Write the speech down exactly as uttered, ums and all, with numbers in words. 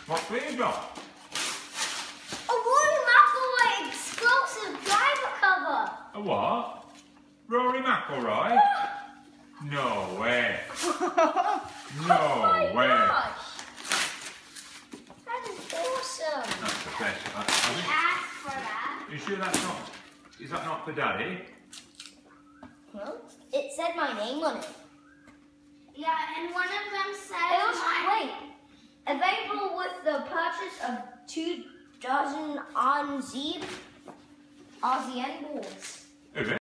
What's for you got? A Rory McIlroy explosive driver cover. A what? Rory McIlroy? No way. No Oh my way. gosh. That is awesome. That's the best. I, I I think, asked for that. you sure that's not? Is that not for Daddy? Well, it said my name on it. Yeah, and one of them said. It was wait. Available with the purchase of two dozen on Zeeb Aussie N balls. Is it?